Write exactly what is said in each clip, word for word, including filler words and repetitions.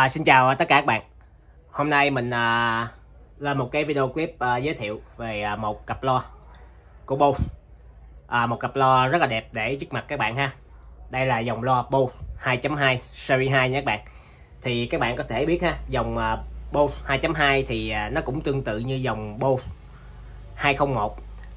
À, xin chào tất cả các bạn. Hôm nay mình à, lên một cái video clip à, giới thiệu về à, một cặp loa của Bose. à, Một cặp loa rất là đẹp để trước mặt các bạn ha. Đây là dòng loa Bose hai chấm hai Series hai nha các bạn. Thì các bạn có thể biết ha, dòng à, Bose hai chấm hai thì à, nó cũng tương tự như dòng Bose hai không một.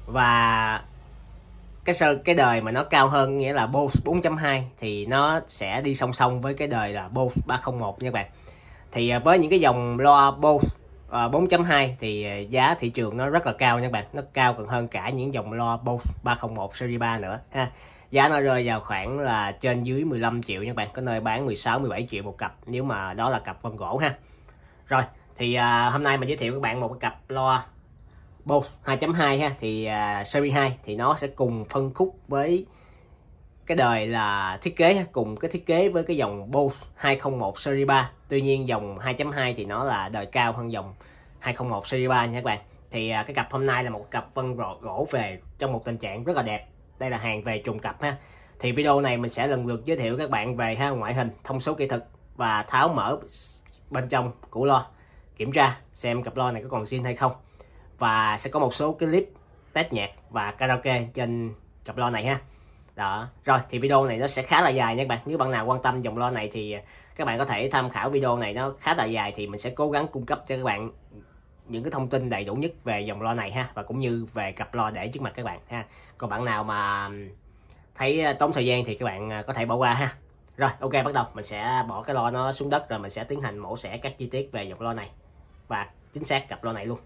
Và cái sơ cái đời mà nó cao hơn, nghĩa là Bose bốn chấm hai, thì nó sẽ đi song song với cái đời là Bose ba không một nha các bạn. Thì với những cái dòng loa Bose bốn chấm hai thì giá thị trường nó rất là cao nha các bạn. Nó cao còn hơn cả những dòng loa Bose ba không một Series ba nữa ha. Giá nó rơi vào khoảng là trên dưới mười lăm triệu nha các bạn. Có nơi bán mười sáu mười bảy triệu một cặp, nếu mà đó là cặp vân gỗ ha. Rồi thì à, hôm nay mình giới thiệu các bạn một cái cặp loa Bose hai chấm hai ha. Thì uh, Series hai thì nó sẽ cùng phân khúc với cái đời là thiết kế, cùng cái thiết kế với cái dòng Bose hai không một Series ba. Tuy nhiên dòng hai chấm hai thì nó là đời cao hơn dòng hai không một Series ba nha các bạn. Thì uh, cái cặp hôm nay là một cặp vân gỗ về trong một tình trạng rất là đẹp. Đây là hàng về trùng cặp ha. Thì video này mình sẽ lần lượt giới thiệu các bạn về ha, ngoại hình, thông số kỹ thuật và tháo mở bên trong của loa, kiểm tra xem cặp loa này có còn zin hay không. Và sẽ có một số cái clip test nhạc và karaoke trên cặp loa này ha. Đó. Rồi thì video này nó sẽ khá là dài nha các bạn. Nếu bạn nào quan tâm dòng loa này thì các bạn có thể tham khảo video này, nó khá là dài. Thì mình sẽ cố gắng cung cấp cho các bạn những cái thông tin đầy đủ nhất về dòng loa này ha, và cũng như về cặp loa để trước mặt các bạn ha. Còn bạn nào mà thấy tốn thời gian thì các bạn có thể bỏ qua ha. Rồi ok, bắt đầu mình sẽ bỏ cái loa nó xuống đất, rồi mình sẽ tiến hành mổ xẻ các chi tiết về dòng loa này và chính xác cặp loa này luôn.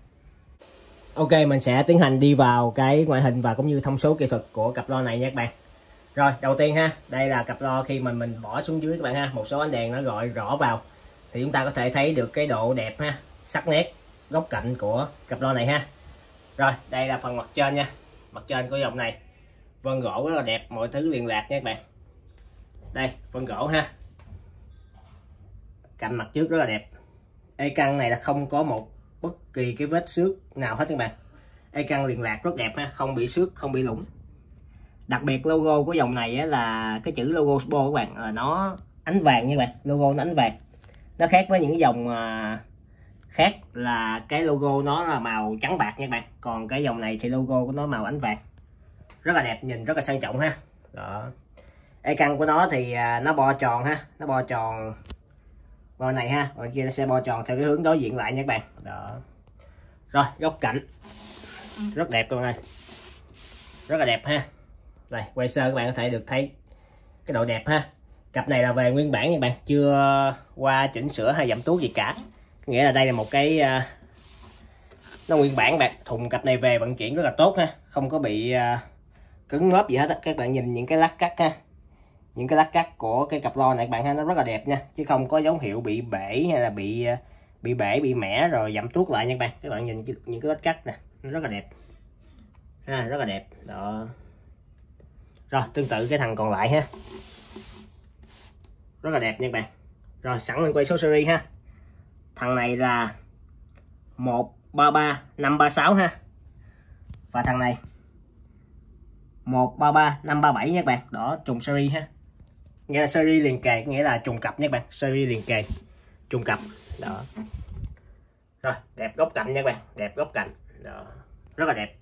Ok, mình sẽ tiến hành đi vào cái ngoại hình và cũng như thông số kỹ thuật của cặp loa này nha các bạn. Rồi, đầu tiên ha, đây là cặp loa khi mà mình bỏ xuống dưới các bạn ha, một số ánh đèn nó gọi rõ vào thì chúng ta có thể thấy được cái độ đẹp ha, sắc nét, góc cạnh của cặp loa này ha. Rồi, đây là phần mặt trên nha. Mặt trên của dòng này vân gỗ rất là đẹp, mọi thứ liền lạc nha các bạn. Đây, vân gỗ ha. Cạnh mặt trước rất là đẹp. Ê căng này là không có một bất kỳ cái vết xước nào hết các bạn. Ê căng liền lạc rất đẹp ha, không bị xước, không bị lủng. Đặc biệt logo của dòng này á, là cái chữ logo Bose các bạn, là nó ánh vàng nha các bạn, logo nó ánh vàng. Nó khác với những dòng à, khác là cái logo nó là màu trắng bạc nha các bạn. Còn cái dòng này thì logo của nó màu ánh vàng. Rất là đẹp, nhìn rất là sang trọng ha. Đó. Ê căng của nó thì à, nó bo tròn ha, nó bo tròn bên này ha, bên kia nó sẽ bo tròn theo cái hướng đối diện lại nha các bạn. Đó. Rồi, góc cạnh rất đẹp luôn này, rất là đẹp ha. Đây, quay sơ các bạn có thể được thấy cái độ đẹp ha. Cặp này là về nguyên bản nha các bạn, chưa qua chỉnh sửa hay giảm tuốt gì cả. Nghĩa là đây là một cái uh, nó nguyên bản bạn. Thùng cặp này về vận chuyển rất là tốt ha, không có bị uh, cứng ngớp gì hết á. Các bạn nhìn những cái lát cắt ha, những cái lát cắt của cái cặp loa này các bạn ha, nó rất là đẹp nha, chứ không có dấu hiệu bị bể hay là bị uh, bị bể, bị mẻ rồi giảm tuốt lại nha các bạn. Các bạn nhìn những cái lát cắt nè, nó rất là đẹp ha, rất là đẹp. Đó. Rồi, tương tự cái thằng còn lại ha, rất là đẹp nha các bạn. Rồi, sẵn mình quay số series ha. Thằng này là một ba ba năm ba sáu ha. Và thằng này một ba ba năm ba bảy nha các bạn. Đó, trùng series ha. Nghĩa là series liền kề, nghĩa là trùng cặp nha các bạn. Series liền kề, trùng cặp. Đó. Rồi, đẹp góc cạnh nha các bạn, đẹp góc cạnh. Đó, rất là đẹp.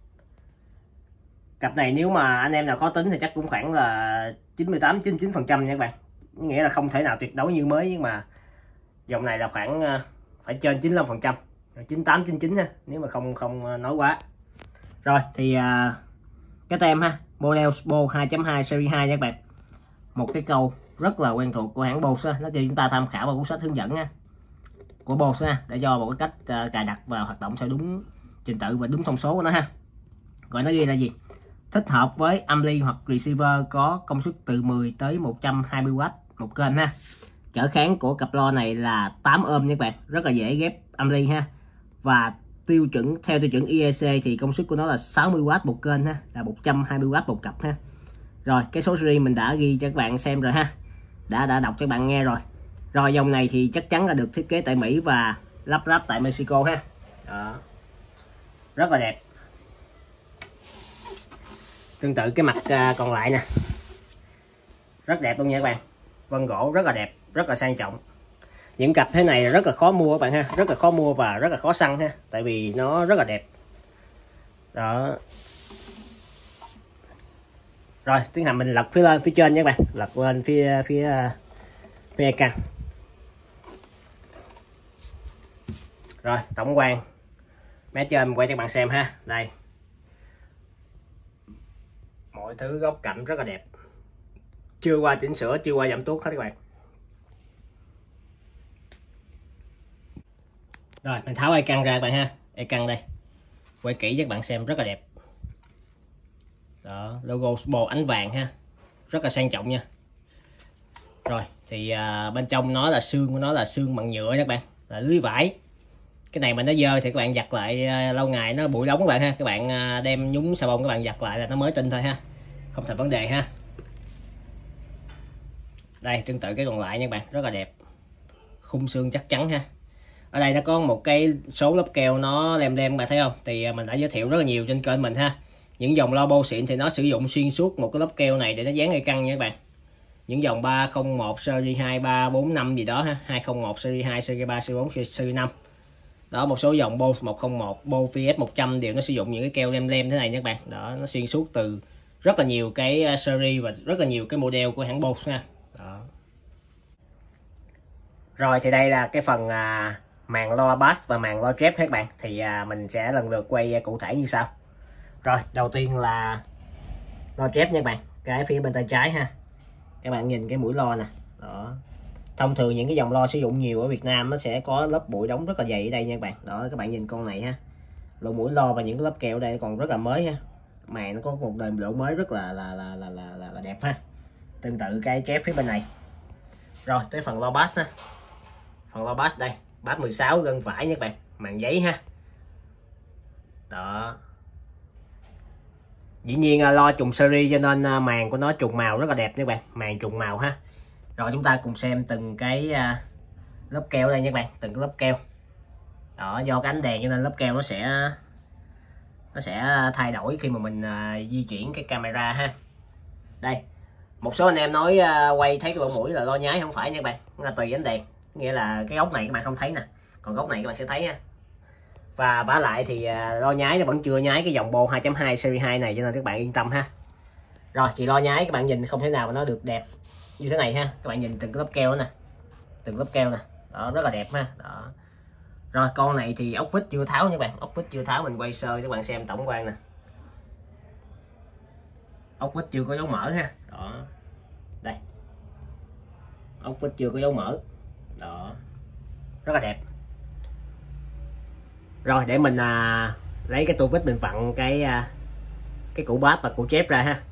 Cặp này nếu mà anh em nào khó tính thì chắc cũng khoảng là chín mươi tám chín mươi chín phần trăm nha các bạn. Nghĩa là không thể nào tuyệt đối như mới, nhưng mà dòng này là khoảng phải trên chín mươi lăm phần trăm, chín mươi tám chín mươi chín ha, nếu mà không không nói quá. Rồi thì cái tem ha, model Bose hai chấm hai Series hai nha các bạn. Một cái câu rất là quen thuộc của hãng Bose, nó kêu chúng ta tham khảo vào cuốn sách hướng dẫn ha của Bose ha, để cho một cái cách cài đặt và hoạt động theo đúng trình tự và đúng thông số của nó ha. Gọi nó ghi là gì? Thích hợp với ampli hoặc receiver có công suất từ mười tới một trăm hai mươi oát một kênh ha. Trở kháng của cặp loa này là tám ôm nha các bạn, rất là dễ ghép ampli ha. Và tiêu chuẩn theo tiêu chuẩn i e xê thì công suất của nó là sáu mươi oát một kênh ha, là một trăm hai mươi oát một cặp ha. Rồi, cái số series mình đã ghi cho các bạn xem rồi ha. Đã đã đọc cho các bạn nghe rồi. Rồi, dòng này thì chắc chắn là được thiết kế tại Mỹ và lắp ráp tại Mexico ha. Đó. Rất là đẹp. Tương tự cái mặt còn lại nè, rất đẹp luôn nha các bạn. Vân gỗ rất là đẹp, rất là sang trọng. những cặp thế này rất là khó mua các bạn ha, rất là khó mua và rất là khó săn ha, tại vì nó rất là đẹp. Đó. Rồi tiến hành mình lật phía lên phía trên nha các bạn, lật lên phía phía phía căn. Rồi tổng quan mé trên mình quay cho các bạn xem ha. Đây, mọi thứ góc cạnh rất là đẹp, chưa qua chỉnh sửa, chưa qua giảm tuốt hết các bạn. Rồi mình tháo ai căng ra các bạn ha, ai căng đây quay kỹ cho các bạn xem, rất là đẹp. Đó, logo bồ ánh vàng ha, rất là sang trọng nha. Rồi thì à, bên trong nó là xương của nó là xương bằng nhựa các bạn, là lưới vải. Cái này mà nó dơ thì các bạn giặt lại à, lâu ngày nó bụi đóng các bạn ha, các bạn à, đem nhúng xà bông các bạn giặt lại là nó mới tinh thôi ha, không thành vấn đề ha. Đây tương tự cái còn lại nha các bạn, rất là đẹp, khung xương chắc chắn ha. Ở đây nó có một cái số lớp keo nó lem lem mà thấy không, thì mình đã giới thiệu rất là nhiều trên kênh mình ha. Những dòng lobo xịn thì nó sử dụng xuyên suốt một cái lớp keo này để nó dán ngay căng nha các bạn. Những dòng ba không một series hai, ba, bốn, năm gì đó ha, hai không một series hai, series ba, series bốn, series năm. Đó, một số dòng Bose một không một, Bose vê ét một trăm đều nó sử dụng những cái keo lem lem thế này nha các bạn. Đó, nó xuyên suốt từ rất là nhiều cái series và rất là nhiều cái model của hãng Bose nha. Đó. Rồi thì đây là cái phần à, màn loa bass và màn loa trap các bạn, thì à, mình sẽ lần lượt quay cụ thể như sau. Rồi đầu tiên là loa trap nha các bạn, cái phía bên tay trái ha, các bạn nhìn cái mũi loa nè. Đó, thông thường những cái dòng loa sử dụng nhiều ở Việt Nam nó sẽ có lớp bụi đóng rất là dày ở đây nha các bạn. Đó, các bạn nhìn con này ha, lỗ mũi loa và những cái lớp keo ở đây còn rất là mới ha, màn nó có một đời độ mới rất là là là là là, là, là đẹp ha. Tương tự cái trap phía bên này. Rồi tới phần loa bass ha, phần loa bass đây, bass mười sáu gân vải nha các bạn, màn giấy ha. Đó, dĩ nhiên lo trùng series cho nên màn của nó trùng màu rất là đẹp nha các bạn, màn trùng màu ha. Rồi chúng ta cùng xem từng cái lớp keo đây nha các bạn, từng cái lớp keo. Đó, do cái ánh đèn cho nên lớp keo nó sẽ nó sẽ thay đổi khi mà mình di chuyển cái camera ha. Đây, một số anh em nói quay thấy cái lỗ mũi là lo nhái, không phải nha các bạn, nó là tùy ánh đèn, nghĩa là cái góc này các bạn không thấy nè, còn góc này các bạn sẽ thấy ha. Và vả lại thì lo nhái nó vẫn chưa nhái cái dòng Bose hai chấm hai series hai này, cho nên các bạn yên tâm ha. Rồi thì lo nhái các bạn nhìn không thể nào mà nó được đẹp như thế này ha, các bạn nhìn từng cái lớp keo nè, từng lớp keo nè. Đó, rất là đẹp ha. Đó. Rồi con này thì ốc vít chưa tháo nha các bạn, ốc vít chưa tháo, mình quay sơ cho các bạn xem tổng quan nè, ốc vít chưa có dấu mở ha. Đó, đây, ốc vít chưa có dấu mở. Đó, rất là đẹp. Rồi để mình à, lấy cái tua vít mình vặn cái à, cái củ bass và củ chép ra ha.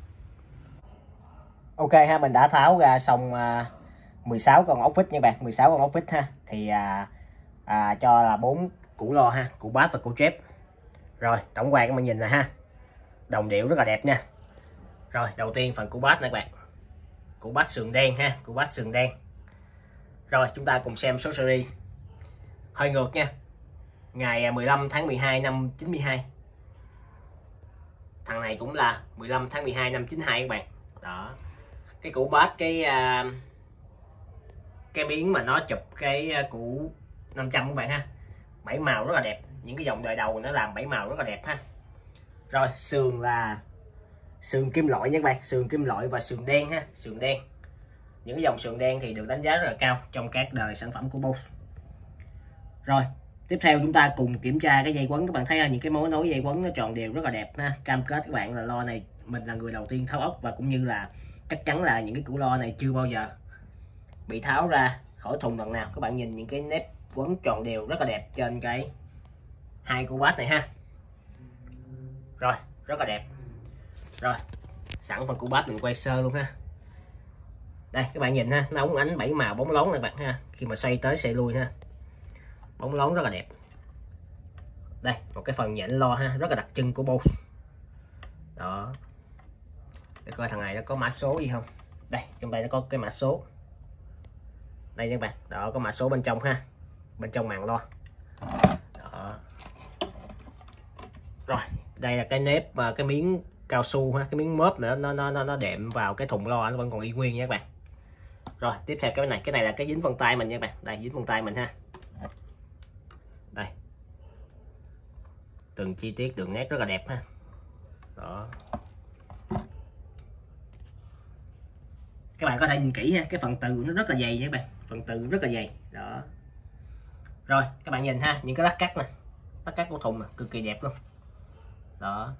Ok ha, mình đã tháo ra xong à, mười sáu con ốc vít nha bạn, mười sáu con ốc vít ha, thì à, à, cho là bốn củ loa ha, củ bass và củ chép. Rồi tổng quan các bạn nhìn nè ha, đồng điệu rất là đẹp nha. Rồi đầu tiên phần củ bass này các bạn, củ bass sườn đen ha, củ bass sườn đen. Rồi chúng ta cùng xem số series, hơi ngược nha, ngày mười lăm tháng mười hai năm chín mươi hai. Thằng này cũng là mười lăm tháng mười hai năm chín mươi hai các bạn. Đó, cái củ bass, cái uh, cái miếng mà nó chụp cái củ năm trăm các bạn ha, bảy màu rất là đẹp, những cái dòng đời đầu nó làm bảy màu rất là đẹp ha. Rồi sườn là sườn kim loại nha các bạn, sườn kim loại và sườn đen ha, sườn đen. Những cái dòng sườn đen thì được đánh giá rất là cao trong các đời sản phẩm của Bose. Rồi tiếp theo chúng ta cùng kiểm tra cái dây quấn, các bạn thấy ha, những cái mối nối dây quấn nó tròn đều rất là đẹp ha. Cam kết các bạn là loa này mình là người đầu tiên tháo ốc, và cũng như là chắc chắn là những cái củ loa này chưa bao giờ bị tháo ra khỏi thùng lần nào. Các bạn nhìn những cái nếp quấn tròn đều rất là đẹp trên cái hai củ bass này ha. Rồi rất là đẹp. Rồi sẵn phần củ bass mình quay sơ luôn ha. Đây các bạn nhìn ha, nó ống ánh bảy màu bóng lóng này bạn ha, khi mà xoay tới xoay lui ha, bóng lóng rất là đẹp. Đây một cái phần nhện loa ha, rất là đặc trưng của Bose. Đó, để coi thằng này nó có mã số gì không. Đây trong đây nó có cái mã số đây nha các bạn. Đó, có mã số bên trong ha, bên trong màn loa. Đó. Rồi đây là cái nếp và cái miếng cao su ha, cái miếng mớp nữa, nó nó nó nó đệm vào cái thùng loa, nó vẫn còn y nguyên nha các bạn. Rồi tiếp theo cái này, cái này là cái dính vân tay mình nha các bạn. Đây dính vân tay mình ha. Đây. Từng chi tiết đường nét rất là đẹp ha. Đó. Các bạn có thể nhìn kỹ ha, cái phần từ nó rất là dày nha các bạn. Phần từ rất là dày. Đó. Rồi, các bạn nhìn ha, những cái lát cắt nè. Lát cắt của thùng nè, cực kỳ đẹp luôn. Đó.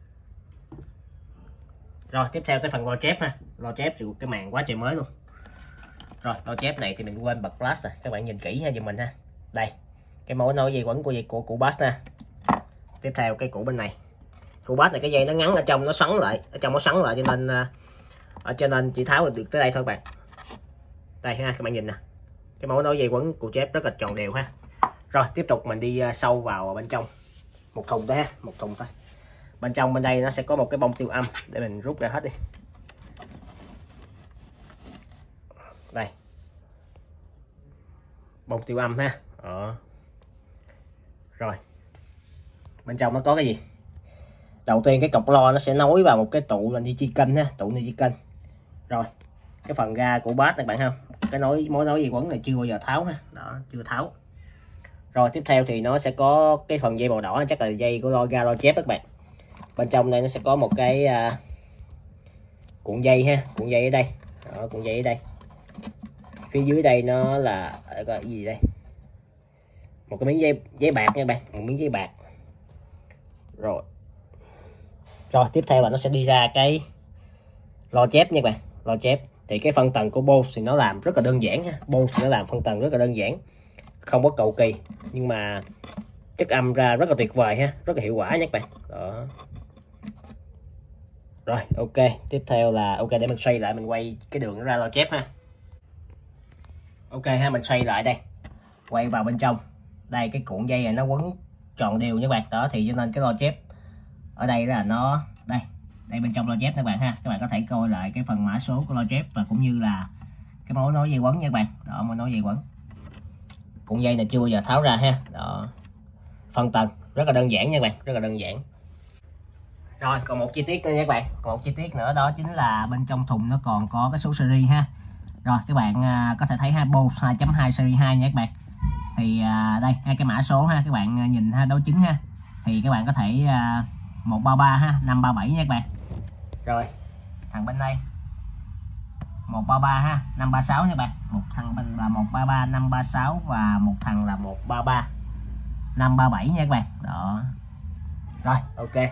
Rồi tiếp theo tới phần lo chép ha. Lo chép thì cái màn quá trời mới luôn. Rồi lo chép này thì mình quên bật flash rồi, các bạn nhìn kỹ ha giùm mình ha. Đây cái mối nối dây quấn của dây của cụ bass nè. Tiếp theo cái củ bên này, cụ bass này cái dây nó ngắn ở trong nó xoắn lại, ở trong nó xoắn lại cho nên ở cho nên chỉ tháo được tới đây thôi các bạn. Đây ha, các bạn nhìn nè, cái mối nối dây quấn cụ chép rất là tròn đều ha. Rồi tiếp tục mình đi sâu vào bên trong một thùng thôi ha, một thùng thôi. Bên trong bên đây nó sẽ có một cái bông tiêu âm để mình rút ra hết đi. Đây bông tiêu âm ha. Đó. Rồi bên trong nó có cái gì? Đầu tiên cái cọc lo nó sẽ nối vào một cái tụ là chi kênh ha, tụ chi kênh. Rồi cái phần ga của bass này bạn không, cái nối mối nối dây quấn này chưa bao giờ tháo ha. Đó chưa tháo. Rồi tiếp theo thì nó sẽ có cái phần dây màu đỏ, chắc là dây của lo ga lo chép các bạn. Bên trong đây nó sẽ có một cái uh, cuộn dây ha, cuộn dây ở đây. Đó, cuộn dây ở đây. Phía dưới đây nó là cái gì đây? Một cái miếng dây giấy bạc nha bạn, một miếng giấy bạc. Rồi. Rồi tiếp theo là nó sẽ đi ra cái lo chép nha bạn, lo chép. Thì cái phân tầng của Bose thì nó làm rất là đơn giản ha. Bose thì nó làm phân tầng rất là đơn giản, không có cầu kỳ, nhưng mà chất âm ra rất là tuyệt vời ha, rất là hiệu quả nha các bạn. Đó. Rồi ok, tiếp theo là ok để mình xoay lại, mình quay cái đường nó ra lo chép ha. Ok ha, mình xoay lại đây, quay vào bên trong đây, cái cuộn dây này nó quấn tròn đều nha các bạn. Đó thì cho nên cái lo chép ở đây là nó đây đây bên trong lo chép các bạn ha. Các bạn có thể coi lại cái phần mã số của lo chép và cũng như là cái mối nối dây quấn nha các bạn. Đó, mối nối dây quấn, cuộn dây này chưa bao giờ tháo ra ha. Đó, phân tầng rất là đơn giản nha các bạn, rất là đơn giản. Rồi còn một chi tiết nữa nha các bạn, còn một chi tiết nữa đó chính là bên trong thùng nó còn có cái số series ha. Rồi các bạn có thể thấy ha, Bose hai chấm hai series hai nha các bạn. Thì đây hai cái mã số ha, các bạn nhìn ha, đối chứng ha. Thì các bạn có thể một ba ba ha, năm ba bảy nha các bạn. Rồi thằng bên đây một ba ba ha, năm ba sáu nha bạn. Một thằng bên là một ba ba, năm ba sáu và một thằng là một ba ba, năm ba bảy nha các bạn. Đó. Rồi ok.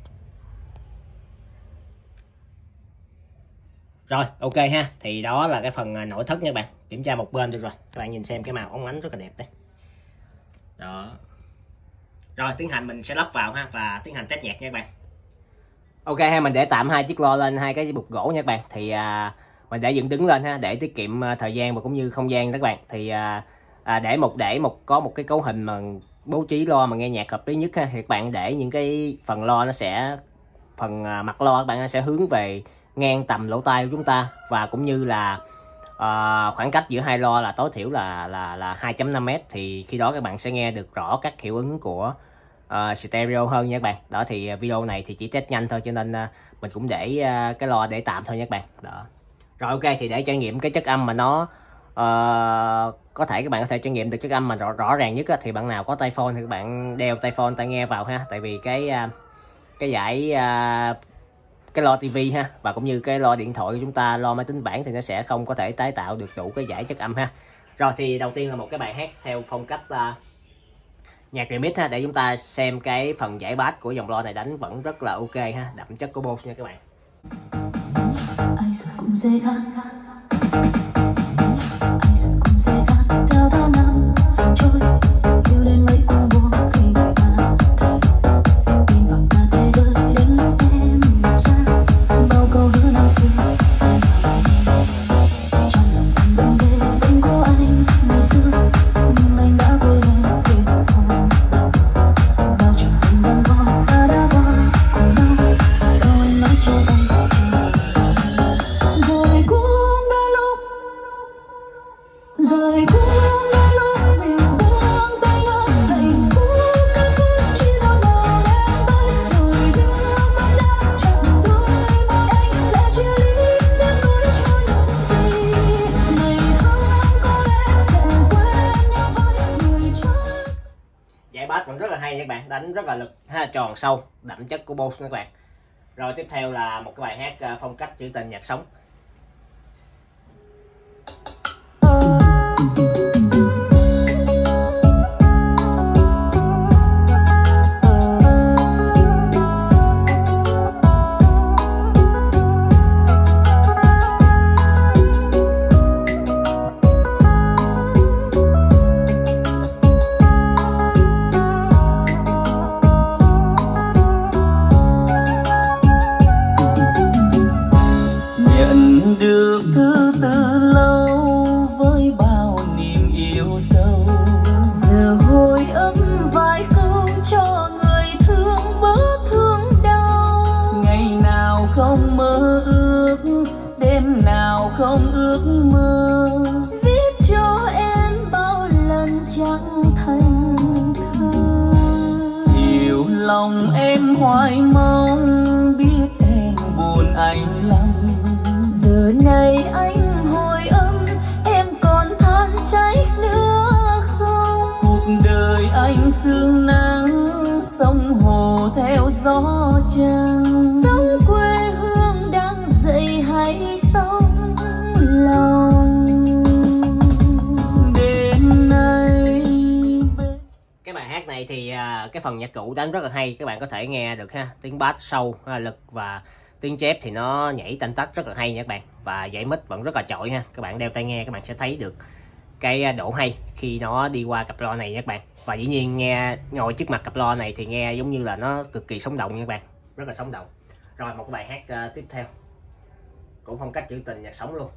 Rồi ok ha, thì đó là cái phần nội thất nha các bạn. Kiểm tra một bên được rồi, các bạn nhìn xem cái màu óng ánh rất là đẹp đấy. Đó. Rồi tiến hành mình sẽ lắp vào ha và tiến hành test nhạc nha các bạn. Ok ha, mình để tạm hai chiếc lo lên hai cái bục gỗ nha các bạn. Thì à, mình để dựng đứng lên ha để tiết kiệm thời gian và cũng như không gian đó các bạn. Thì à, à, để một để một có một cái cấu hình mà bố trí lo mà nghe nhạc hợp lý nhất ha, thì các bạn để những cái phần lo nó sẽ phần à, mặt lo các bạn sẽ hướng về ngang tầm lỗ tai của chúng ta, và cũng như là uh, khoảng cách giữa hai lo là tối thiểu là là là hai chấm năm mét. Thì khi đó các bạn sẽ nghe được rõ các hiệu ứng của uh, stereo hơn nha các bạn. Đó thì video này thì chỉ test nhanh thôi cho nên uh, mình cũng để uh, cái lo để tạm thôi nha các bạn. Đó. Rồi ok, thì để trải nghiệm cái chất âm mà nó uh, có thể các bạn có thể trải nghiệm được chất âm mà rõ, rõ ràng nhất á, thì bạn nào có tai phone thì các bạn đeo tai phone tai nghe vào ha. Tại vì cái uh, cái giải uh, cái lo tivi ha và cũng như cái lo điện thoại của chúng ta, lo máy tính bảng thì nó sẽ không có thể tái tạo được đủ cái giải chất âm ha. Rồi thì đầu tiên là một cái bài hát theo phong cách uh, nhạc remix ha, để chúng ta xem cái phần giải bass của dòng lo này đánh vẫn rất là ok ha, đậm chất của Bose nha các bạn. Ai rồi cũng dễ khác, ai rồi cũng dễ khác, theo tháng năm dần trôi, yêu đến mấy cuồng buồn khi người ta thấy tin vào cả thế giới đến lúc em nhận ra bao câu hứa năm xưa. Trong lòng anh vẫn ghê vẫn có anh ngày xưa, nhưng anh đã quên em để được hôn bao tròn tình rằng co ta đã qua cùng nhau. Sao anh nói cho anh rồi cũng đã lúc nhảy bass vẫn rất là hay nha các bạn, đánh rất là lực ha, tròn sâu, đậm chất của Boss các bạn. Rồi tiếp theo là một cái bài hát phong cách trữ tình nhạc sống. Được thứ từ lâu với bao niềm yêu sâu, giờ hồi ức vài câu cho người thương bớt thương đau. Ngày nào không mơ ước, đêm nào không ước mơ, viết cho em bao lần chẳng thành thơ. Yêu lòng em hoài mong, biết em buồn anh lắm. Giờ này anh hồi âm, em còn than trách nữa không? Cuộc đời anh sương nắng, sông hồ theo gió trăng. Sống quê hương đang dậy hay sống lòng? Đêm nay Cái bài hát này thì cái phần nhạc cụ đánh rất là hay, các bạn có thể nghe được ha, tiếng bass sâu, lực và tiếng chép thì nó nhảy tanh tách rất là hay nha các bạn, và dãy mic vẫn rất là chọi ha. Các bạn đeo tai nghe các bạn sẽ thấy được cái độ hay khi nó đi qua cặp loa này nha các bạn. Và dĩ nhiên nghe ngồi trước mặt cặp loa này thì nghe giống như là nó cực kỳ sống động nha các bạn, rất là sống động. Rồi một cái bài hát uh, tiếp theo cũng phong cách trữ tình nhạc sống luôn.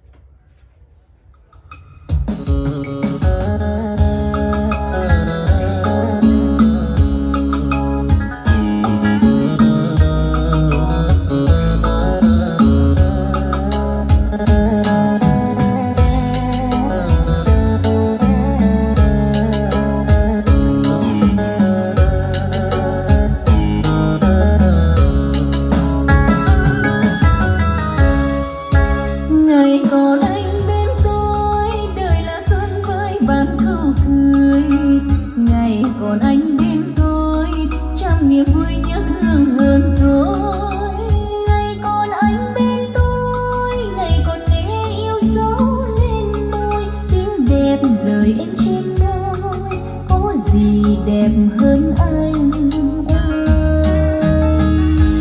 Còn anh bên tôi trăm niềm vui nhớ thương hơn rồi. Ngày còn anh bên tôi, ngày còn nghe yêu dấu lên môi. Tiếng đẹp lời em trên môi, có gì đẹp hơn anh ơi.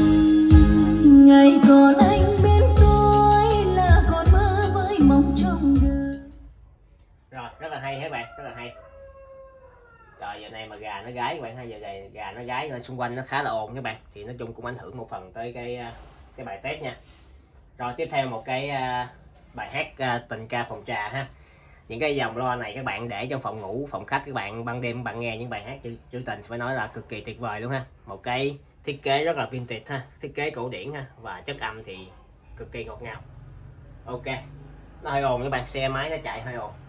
Ngày còn anh bên tôi là còn mơ với mong trong đời. Rồi rất là hay các bạn, rất là hay. Trời, giờ này mà gà nó gáy các bạn ha, giờ này gà nó gáy ở xung quanh nó khá là ồn các bạn, thì nói chung cũng ảnh hưởng một phần tới cái cái bài test nha. Rồi tiếp theo một cái bài hát tình ca phòng trà ha. Những cái dòng loa này các bạn để trong phòng ngủ, phòng khách các bạn ban đêm bạn nghe những bài hát trữ, trữ tình phải nói là cực kỳ tuyệt vời luôn ha. Một cái thiết kế rất là vintage ha, thiết kế cổ điển ha, và chất âm thì cực kỳ ngọt ngào. Ok, nó hơi ồn các bạn, xe máy nó chạy hơi ồn.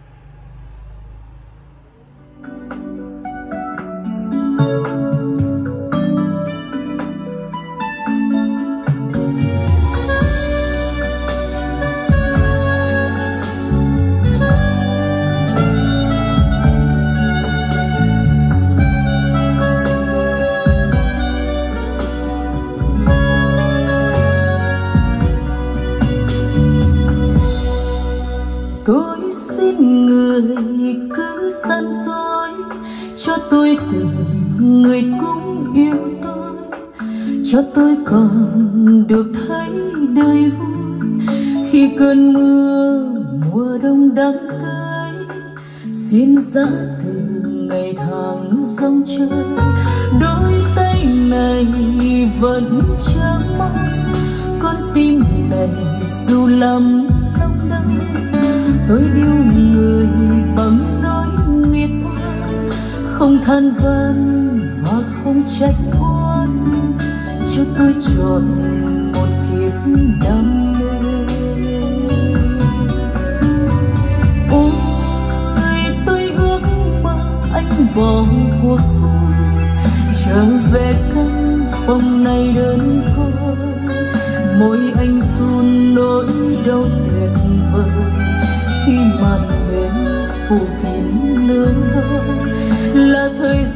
Tôi xin người cứ săn soi cho tôi từng người cũng yêu tôi, cho tôi còn được thấy đời vui khi cơn mưa mùa đông đắng cay xuyên ra từ ngày tháng dòng chơi. Đôi tay này vẫn chờ mong, con tim này dù lắm đau đớn. Tôi yêu người bằng nỗi nguyệt oan, không than van và không trách oan, cho tôi chọn một kiếp đam mê. Ôi tôi ước mơ anh bỏ cuộc vui, trở về căn phòng này đơn côi. Môi anh run nỗi đau tuyệt vời khi màn đêm phủ kín nơi đó, là thời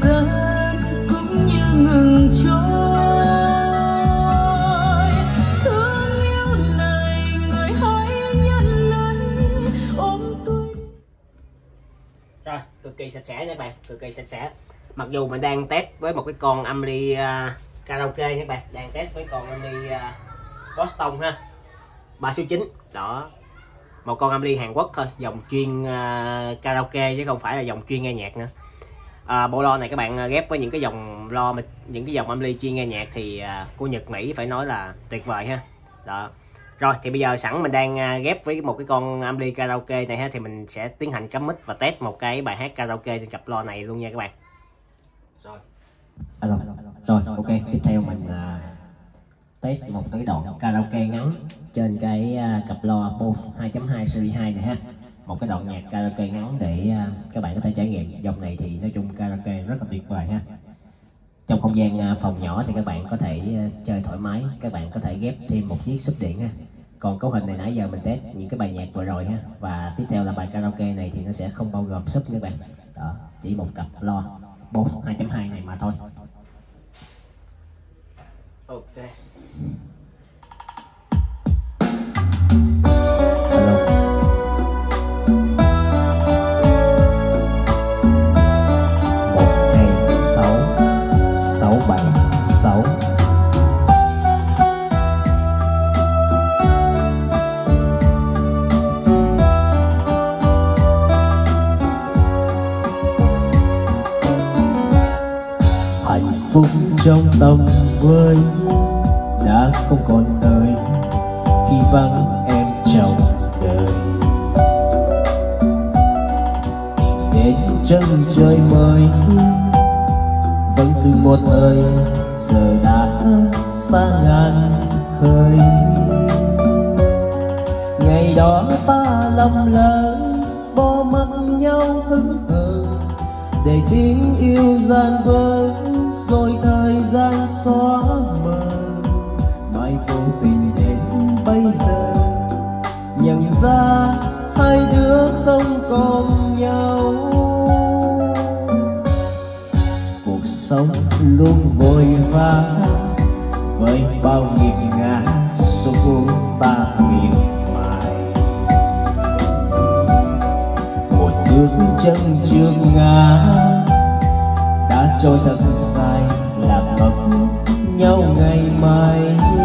sạch sẽ nha các bạn, cực kỳ sạch sẽ. Mặc dù mình đang test với một cái con ampli uh, karaoke nha các bạn, đang test với con ampli uh, Boston ha, ba số chín đó, một con ampli Hàn Quốc thôi, dòng chuyên uh, karaoke chứ không phải là dòng chuyên nghe nhạc nữa. À, bộ lo này các bạn ghép với những cái dòng lo, những cái dòng ampli chuyên nghe nhạc thì uh, của Nhật Mỹ phải nói là tuyệt vời ha. Đó. Rồi thì bây giờ sẵn mình đang ghép với một cái con ampli karaoke này ha, thì mình sẽ tiến hành cắm mic và test một cái bài hát karaoke trên cặp loa này luôn nha các bạn. Rồi. À, rồi. Rồi, ok, tiếp theo mình uh, test một cái đoạn karaoke ngắn trên cái uh, cặp loa Bose hai chấm hai series hai này ha. Một cái đoạn nhạc karaoke ngắn để uh, các bạn có thể trải nghiệm. Dòng này thì nói chung karaoke rất là tuyệt vời ha. Trong không gian uh, phòng nhỏ thì các bạn có thể uh, chơi thoải mái, các bạn có thể ghép thêm một chiếc sub điện ha. Còn cấu hình này nãy giờ mình test những cái bài nhạc vừa rồi ha, và tiếp theo là bài karaoke này thì nó sẽ không bao gồm sub các bạn. Đó, chỉ một cặp loa Bose hai chấm hai này mà thôi. Ok. một hai sáu sáu bảy sáu. Hạnh phúc trong tầm với đã không còn tới khi vắng em trong đời. Tìm đến chân trời mới vẫn từ một thời, giờ đã xa ngàn khơi. Ngày đó ta lầm lỡ bỏ mặc nhau hững hờ, để tiếng yêu gian vỡ rồi thời gian xóa mờ. Mai vô tình đến bây giờ nhận ra hai đứa không còn nhau. Cuộc sống luôn vội vã với bao nghiệt ngã, số phút ta miệt mài. Một bước chân trước ngã đã trôi thật sai, lạc mất nhau ngày mai.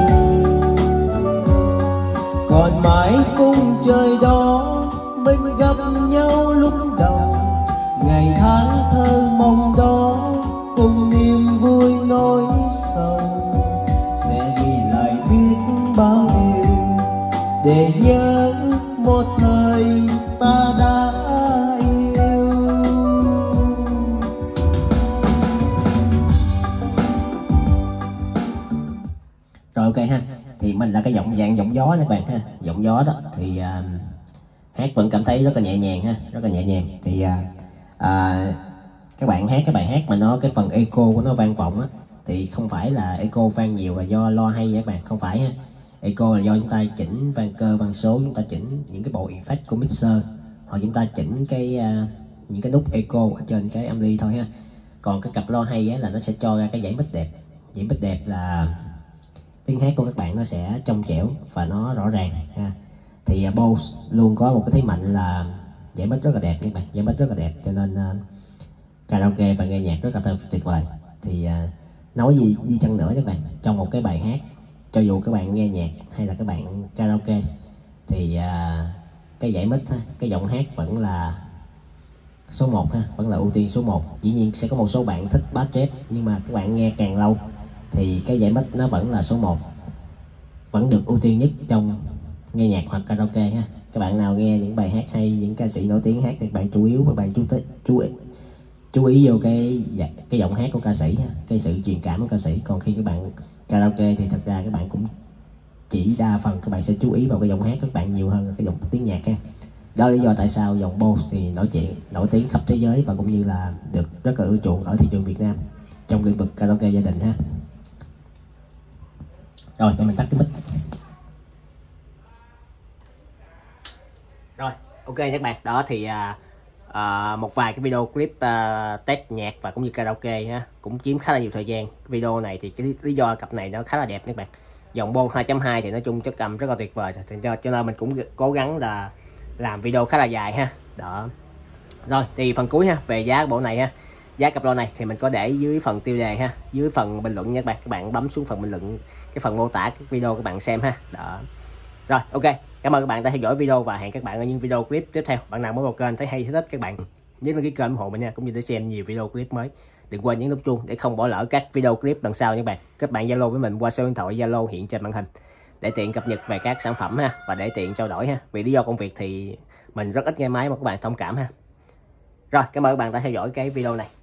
Còn mãi khung trời đó mình gặp nhau lúc đầu, ngày tháng thơ mộng đó cùng niềm vui nỗi sầu. Sẽ ghi lại biết bao điều để nhớ một thời ta đã yêu. Rồi ok ha, thì mình là cái giọng dạng giọng gió nha các bạn ha, giọng gió đó thì uh, hát vẫn cảm thấy rất là nhẹ nhàng ha, rất là nhẹ nhàng. Thì uh, uh, các bạn hát cái bài hát mà nó cái phần echo của nó vang vọng á, thì không phải là echo vang nhiều là do loa hay các bạn, không phải ha. Echo là do chúng ta chỉnh vang cơ vang số, chúng ta chỉnh những cái bộ effect của mixer, hoặc chúng ta chỉnh cái uh, những cái nút echo ở trên cái ampli thôi ha. Còn cái cặp loa hay á là nó sẽ cho ra cái dãy mic đẹp. Dãy mic đẹp là tiếng hát của các bạn nó sẽ trong trẻo và nó rõ ràng ha. Thì uh, Bose luôn có một cái thế mạnh là dãy mic rất là đẹp các bạn, dãy mic rất là đẹp, cho nên uh, karaoke và nghe nhạc rất là tuyệt vời. Thì uh, nói gì gì chăng nữa các bạn, trong một cái bài hát, cho dù các bạn nghe nhạc hay là các bạn karaoke, thì uh, cái dãy mic ha, cái giọng hát vẫn là số một ha, vẫn là ưu tiên số một. Dĩ nhiên sẽ có một số bạn thích bass rap, nhưng mà các bạn nghe càng lâu thì cái dãy mic nó vẫn là số một, vẫn được ưu tiên nhất trong nghe nhạc hoặc karaoke ha. Các bạn nào nghe những bài hát hay, những ca sĩ nổi tiếng hát thì bạn chủ yếu và bạn chú ý chú ý chú ý vô cái cái giọng hát của ca sĩ ha, cái sự truyền cảm của ca sĩ. Còn khi các bạn karaoke thì thật ra các bạn cũng chỉ đa phần các bạn sẽ chú ý vào cái giọng hát các bạn nhiều hơn là cái giọng tiếng nhạc ha. Đó là lý do tại sao dòng Bose thì nổi chuyện nổi tiếng khắp thế giới và cũng như là được rất là ưa chuộng ở thị trường Việt Nam trong lĩnh vực karaoke gia đình ha. Rồi để mình tắt cái mic. Rồi ok các bạn, đó thì à, à, một vài cái video clip à, test nhạc và cũng như karaoke ha, cũng chiếm khá là nhiều thời gian. Video này thì cái lý do cặp này nó khá là đẹp các bạn. Dòng Bose hai chấm hai thì nói chung chất âm rất là tuyệt vời, cho, cho nên mình cũng cố gắng là làm video khá là dài ha. Đó, Rồi thì phần cuối ha, về giá bộ này ha, giá cặp loa này thì mình có để dưới phần tiêu đề ha, dưới phần bình luận nha các bạn. Các bạn bấm xuống phần bình luận, cái phần mô tả các video các bạn xem ha. Đó. Rồi ok, cảm ơn các bạn đã theo dõi video và hẹn các bạn ở những video clip tiếp theo. Bạn nào mới vào kênh thấy hay thấy thích các bạn nhớ đăng ký kênh ủng hộ mình nha, cũng như để xem nhiều video clip mới. Đừng quên nhấn nút chuông để không bỏ lỡ các video clip lần sau nha các bạn. Các bạn Zalo với mình qua số điện thoại Zalo hiện trên màn hình để tiện cập nhật về các sản phẩm ha, và để tiện trao đổi ha. Vì lý do công việc thì mình rất ít nghe máy mà các bạn thông cảm ha. Rồi cảm ơn các bạn đã theo dõi cái video này.